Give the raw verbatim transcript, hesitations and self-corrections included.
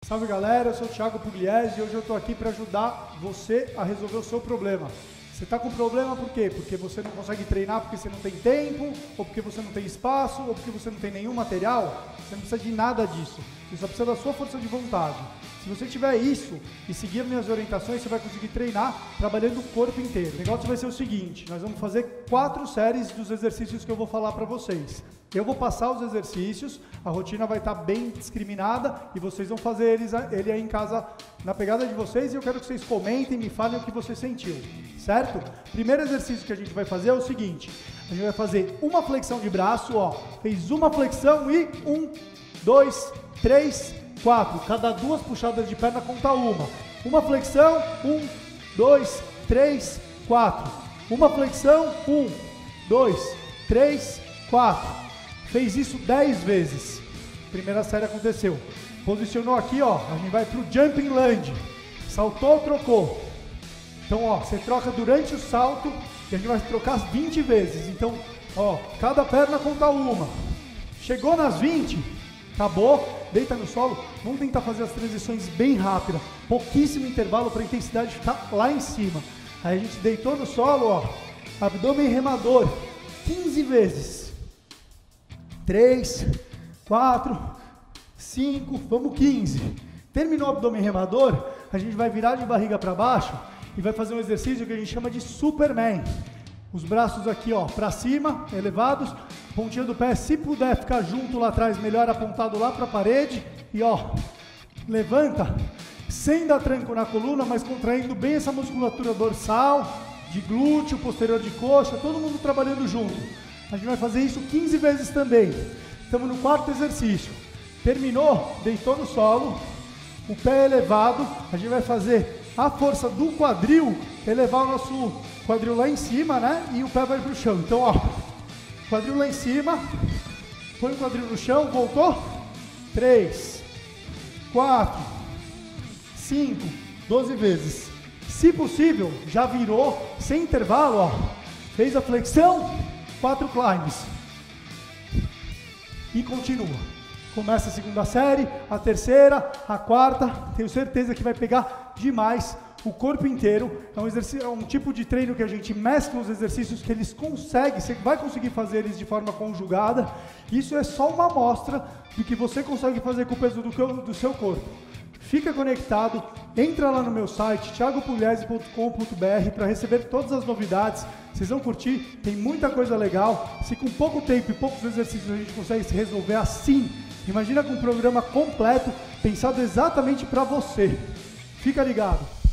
Salve galera, eu sou o Thiago Pugliese e hoje eu estou aqui para ajudar você a resolver o seu problema. Você está com problema por quê? Porque você não consegue treinar porque você não tem tempo, ou porque você não tem espaço, ou porque você não tem nenhum material? Você não precisa de nada disso, você só precisa da sua força de vontade. Se você tiver isso e seguir as minhas orientações, você vai conseguir treinar trabalhando o corpo inteiro. O negócio vai ser o seguinte, nós vamos fazer quatro séries dos exercícios que eu vou falar para vocês. Eu vou passar os exercícios, a rotina vai estar bem discriminada e vocês vão fazer eles, ele aí em casa na pegada de vocês e eu quero que vocês comentem e me falem o que você sentiu, certo? Primeiro exercício que a gente vai fazer é o seguinte, a gente vai fazer uma flexão de braço, ó, fez uma flexão e um, dois, três, quatro, cada duas puxadas de perna conta uma, uma flexão, um, dois, três, quatro, uma flexão, um, dois, três, quatro. Fez isso dez vezes. Primeira série aconteceu. Posicionou aqui, ó. A gente vai pro jumping lunge. Saltou, trocou. Então, ó, você troca durante o salto e a gente vai trocar vinte vezes. Então, ó, cada perna conta uma. Chegou nas vinte, acabou, deita no solo. Vamos tentar fazer as transições bem rápidas. Pouquíssimo intervalo para a intensidade ficar lá em cima. Aí a gente deitou no solo, ó. Abdômen remador. quinze vezes. três, quatro, cinco, vamos quinze. Terminou o abdômen remador, a gente vai virar de barriga para baixo e vai fazer um exercício que a gente chama de Superman. Os braços aqui, ó, para cima, elevados, pontinha do pé, se puder ficar junto lá atrás, melhor apontado lá para a parede e ó, levanta, sem dar tranco na coluna, mas contraindo bem essa musculatura dorsal, de glúteo, posterior de coxa, todo mundo trabalhando junto. A gente vai fazer isso quinze vezes também. Estamos no quarto exercício. Terminou, deitou no solo, o pé elevado. A gente vai fazer a força do quadril, elevar o nosso quadril lá em cima, né? E o pé vai para o chão. Então, ó, quadril lá em cima, põe o quadril no chão, voltou. três, quatro, cinco, doze vezes. Se possível, já virou, sem intervalo, ó. Fez a flexão. Quatro climbs. E continua. Começa a segunda série, a terceira, a quarta. Tenho certeza que vai pegar demais o corpo inteiro. É um, exercício, é um tipo de treino que a gente mescla os exercícios que eles conseguem, você vai conseguir fazer eles de forma conjugada. Isso é só uma amostra do que você consegue fazer com o peso do, do seu corpo. Fica conectado, entra lá no meu site, thiago pugliese ponto com ponto br para receber todas as novidades. Vocês vão curtir, tem muita coisa legal. Se com pouco tempo e poucos exercícios a gente consegue se resolver assim, imagina com um programa completo, pensado exatamente para você. Fica ligado.